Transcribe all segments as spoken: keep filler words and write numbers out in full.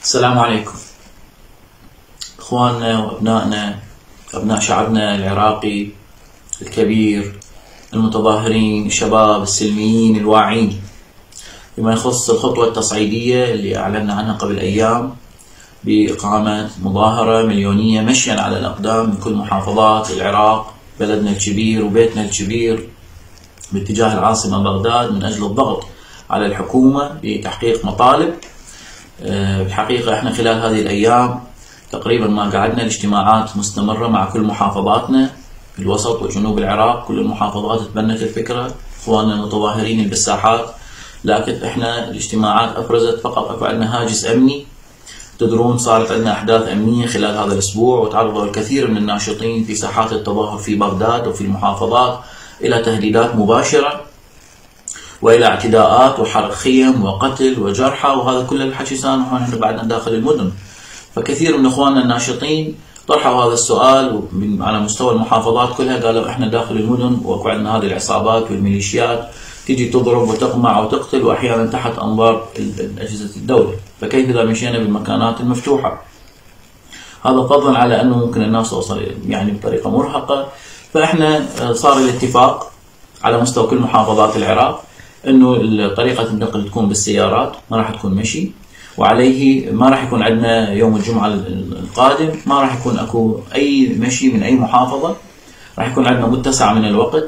السلام عليكم اخواننا وابنائنا، ابناء شعبنا العراقي الكبير، المتظاهرين، الشباب السلميين الواعين، فيما يخص الخطوة التصعيدية اللي اعلنا عنها قبل ايام باقامة مظاهرة مليونية مشيا على الاقدام من كل محافظات العراق، بلدنا الكبير وبيتنا الكبير، باتجاه العاصمة بغداد من اجل الضغط على الحكومة لتحقيق مطالب. بالحقيقة احنا خلال هذه الايام تقريبا ما قعدنا، الاجتماعات مستمرة مع كل محافظاتنا في الوسط وجنوب العراق، كل المحافظات تبنت الفكرة، اخواننا المتظاهرين بالساحات، لكن احنا الاجتماعات افرزت فقط اكو عندنا هاجس امني. تدرون صارت عندنا احداث امنية خلال هذا الاسبوع، وتعرض الكثير من الناشطين في ساحات التظاهر في بغداد وفي المحافظات الى تهديدات مباشرة والى اعتداءات وحرق خيم وقتل وجرحى، وهذا كل الحكي صار نحن بعدنا داخل المدن. فكثير من اخواننا الناشطين طرحوا هذا السؤال على مستوى المحافظات كلها، قالوا احنا داخل المدن واكو عندنا هذه العصابات والميليشيات تيجي تضرب وتقمع وتقتل، واحيانا تحت انظار اجهزة الدولة، فكيف اذا مشينا بالمكانات المفتوحة؟ هذا فضلا على انه ممكن الناس توصل يعني بطريقة مرهقة. فاحنا صار الاتفاق على مستوى كل محافظات العراق انه طريقة النقل تكون بالسيارات، ما راح تكون مشي، وعليه ما راح يكون عندنا يوم الجمعة القادم ما راح يكون اكو اي مشي من اي محافظة، راح يكون عندنا متسع من الوقت،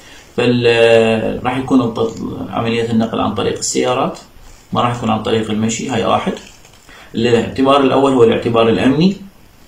فال راح يكون عملية النقل عن طريق السيارات، ما راح يكون عن طريق المشي. هاي واحد. الاعتبار الاول هو الاعتبار الامني،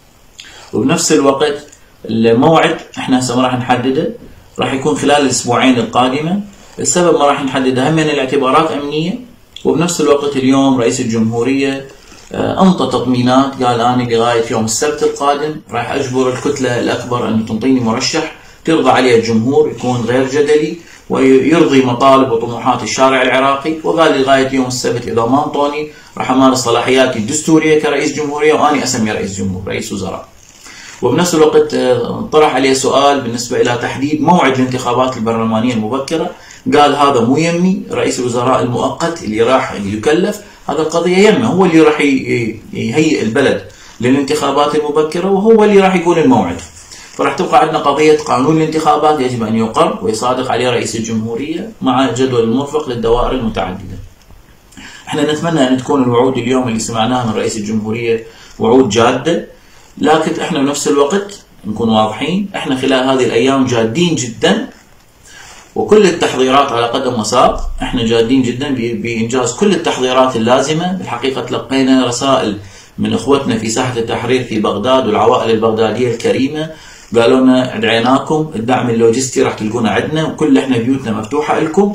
وبنفس الوقت الموعد احنا هسه ما راح نحدده، راح يكون خلال الاسبوعين القادمة. السبب ما راح نحددها هم من الاعتبارات امنيه، وبنفس الوقت اليوم رئيس الجمهوريه انطى تطمينات، قال انا لغايه يوم السبت القادم راح اجبر الكتله الاكبر ان تنطيني مرشح ترضى عليه الجمهور، يكون غير جدلي ويرضي مطالب وطموحات الشارع العراقي، وقال لغايه يوم السبت اذا ما انطوني راح امارس صلاحياتي الدستوريه كرئيس جمهوريه واني اسمي رئيس جمهور رئيس وزراء. وبنفس الوقت طرح عليه سؤال بالنسبه الى تحديد موعد الانتخابات البرلمانيه المبكره، قال هذا مو يمي، رئيس الوزراء المؤقت اللي راح اللي يكلف هذا القضيه يمه، هو اللي راح يهيئ البلد للانتخابات المبكره وهو اللي راح يقول الموعد. فراح تبقى عندنا قضيه قانون الانتخابات يجب ان يقر ويصادق عليه رئيس الجمهوريه مع جدول المرفق للدوائر المتعدده. احنا نتمنى ان تكون الوعود اليوم اللي سمعناها من رئيس الجمهوريه وعود جاده، لكن احنا بنفس الوقت نكون واضحين، احنا خلال هذه الايام جادين جدا، وكل التحضيرات على قدم وساق، احنا جادين جدا بانجاز كل التحضيرات اللازمه. بالحقيقه تلقينا رسائل من اخوتنا في ساحه التحرير في بغداد والعوائل البغداديه الكريمه، قالوا لنا ادعيناكم، الدعم اللوجستي راح تلقونه عندنا، وكل احنا بيوتنا مفتوحه لكم،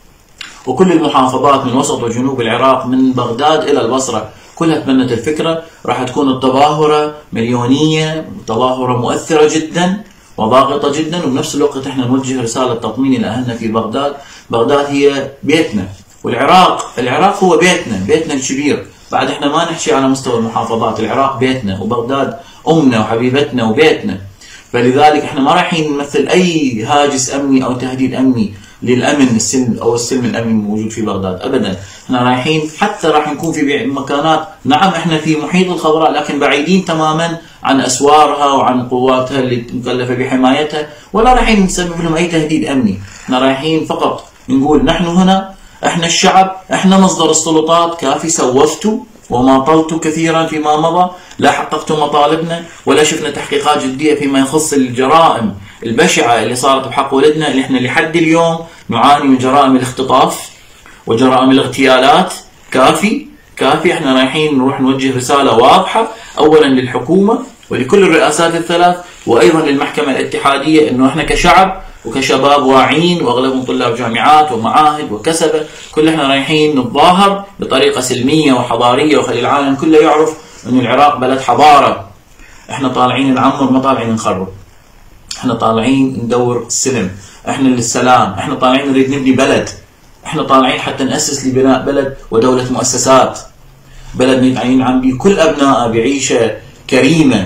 وكل المحافظات من وسط وجنوب العراق من بغداد الى البصره كلها تبنت الفكره. راح تكون التظاهره مليونيه، تظاهره مؤثره جدا وضاغطه جدا، وبنفس الوقت احنا نوجه رساله تطمين الى اهلنا في بغداد. بغداد هي بيتنا، والعراق العراق هو بيتنا، بيتنا الكبير. بعد احنا ما نحكي على مستوى المحافظات، العراق بيتنا وبغداد امنا وحبيبتنا وبيتنا، فلذلك احنا ما رايحين نمثل اي هاجس امني او تهديد امني للامن السلم او السلم الامني الموجود في بغداد ابدا. احنا رايحين حتى راح نكون في مكانات، نعم احنا في محيط الخضراء لكن بعيدين تماما عن اسوارها وعن قواتها اللي مكلفه بحمايتها، ولا رايحين نسبب لهم اي تهديد امني. احنا رايحين فقط نقول نحن هنا، احنا الشعب، احنا مصدر السلطات، كافي سوفتوا وماطلتوا كثيرا فيما مضى، لا حققتوا مطالبنا ولا شفنا تحقيقات جديه فيما يخص الجرائم البشعه اللي صارت بحق ولدنا، اللي احنا لحد اليوم نعاني من جرائم الاختطاف وجرائم الاغتيالات. كافي كافي. احنا رايحين نروح نوجه رساله واضحه اولا للحكومه ولكل الرئاسات الثلاث، وايضا للمحكمه الاتحاديه، انه احنا كشعب وكشباب واعيين واغلبهم طلاب جامعات ومعاهد وكسبه، كل احنا رايحين نتظاهر بطريقه سلميه وحضاريه، وخلي العالم كله يعرف ان العراق بلد حضاره. احنا طالعين نعمر ما طالعين نخرب، احنا طالعين ندور السلم، احنا للسلام، احنا طالعين نريد نبني بلد، احنا طالعين حتى نأسس لبناء بلد ودولة مؤسسات، بلد ينعم به كل ابنائه بعيشه كريمه،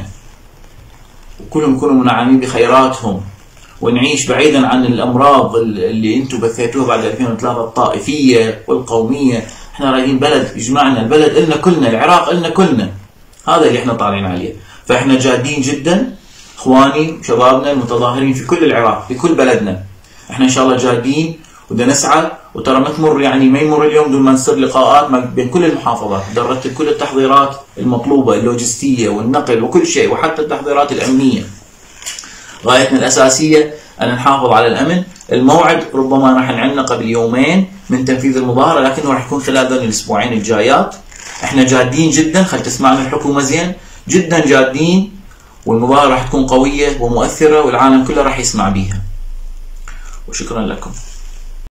وكلهم يكونوا منعمين بخيراتهم، ونعيش بعيدا عن الامراض اللي انتم بثيتوها بعد ألفين وثلاثة، الطائفيه والقوميه. احنا رايحين بلد يجمعنا، البلد إلنا كلنا، العراق إلنا كلنا، هذا اللي احنا طالعين عليه. فاحنا جادين جدا اخواني وشبابنا المتظاهرين في كل العراق في كل بلدنا، احنا ان شاء الله جادين وبدنا نسعى، وترى ما تمر يعني ما يمر اليوم دون ما نصير لقاءات بين كل المحافظات، درت كل التحضيرات المطلوبه اللوجستيه والنقل وكل شيء، وحتى التحضيرات الامنيه. غايتنا الاساسيه ان نحافظ على الامن. الموعد ربما راح نعلنه قبل يومين من تنفيذ المظاهره، لكنه راح يكون خلال ذول الاسبوعين الجايات. احنا جادين جدا، خل تسمعنا الحكومه زين، جدا جادين، والمظاهره راح تكون قويه ومؤثره والعالم كله راح يسمع بيها. وشكرا لكم.